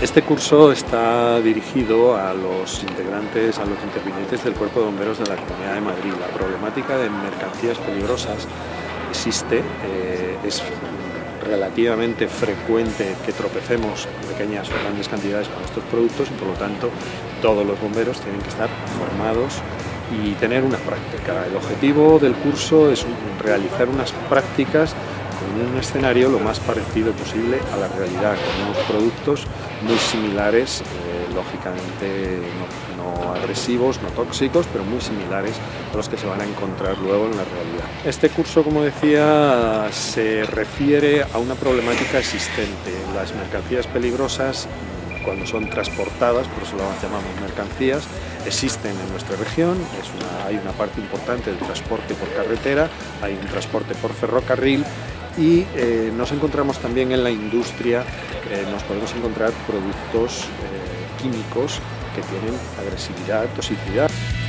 Este curso está dirigido a los integrantes, a los intervinientes del Cuerpo de Bomberos de la Comunidad de Madrid. La problemática de mercancías peligrosas existe, es relativamente frecuente que tropecemos en pequeñas o grandes cantidades con estos productos y por lo tanto todos los bomberos tienen que estar formados y tener una práctica. El objetivo del curso es realizar unas prácticas en un escenario lo más parecido posible a la realidad, con unos productos muy similares, lógicamente no agresivos, no tóxicos, pero muy similares a los que se van a encontrar luego en la realidad. Este curso, como decía, se refiere a una problemática existente. Las mercancías peligrosas, cuando son transportadas, por eso las llamamos mercancías, existen en nuestra región. Hay una parte importante del transporte por carretera, hay un transporte por ferrocarril y nos encontramos también en la industria, nos podemos encontrar productos químicos que tienen agresividad, toxicidad.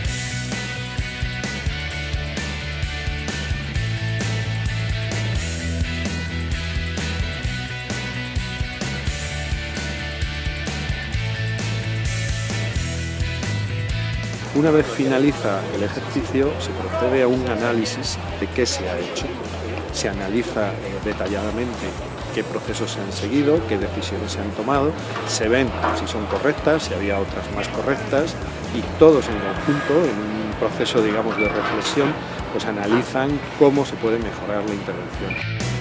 Una vez finaliza el ejercicio, se procede a un análisis de qué se ha hecho. Se analiza detalladamente qué procesos se han seguido, qué decisiones se han tomado, se ven si son correctas, si había otras más correctas y todos en conjunto, en un proceso, digamos, de reflexión, pues analizan cómo se puede mejorar la intervención.